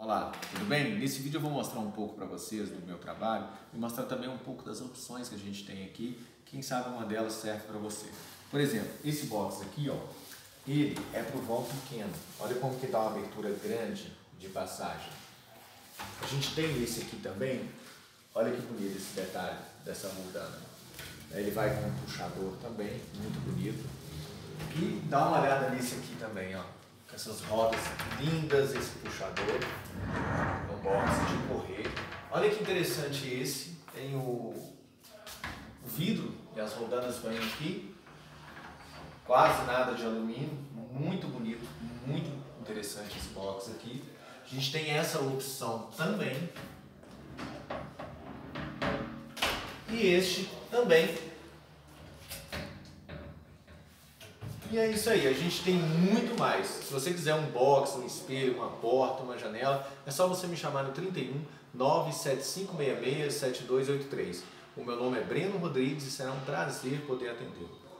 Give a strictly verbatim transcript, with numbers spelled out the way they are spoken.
Olá, tudo bem? Nesse vídeo eu vou mostrar um pouco para vocês do meu trabalho e mostrar também um pouco das opções que a gente tem aqui. Quem sabe uma delas serve para você. Por exemplo, esse box aqui, ó, ele é para o vão pequeno. Olha como que dá uma abertura grande de passagem. A gente tem esse aqui também. Olha que bonito esse detalhe dessa moldana. Ele vai com um puxador também, muito bonito. E dá uma olhada nesse aqui também, ó, com essas rodas lindas, esse puxador, um box de correr. Olha que interessante esse, tem o, o vidro e as roldanas vêm aqui, quase nada de alumínio, muito bonito, muito interessante esse box aqui. A gente tem essa opção também. E este também. E é isso aí, a gente tem muito mais. Se você quiser um box, um espelho, uma porta, uma janela, é só você me chamar no trinta e um, nove sete cinco seis seis, sete dois oito três. O meu nome é Breno Rodrigues e será um prazer poder atendê-lo.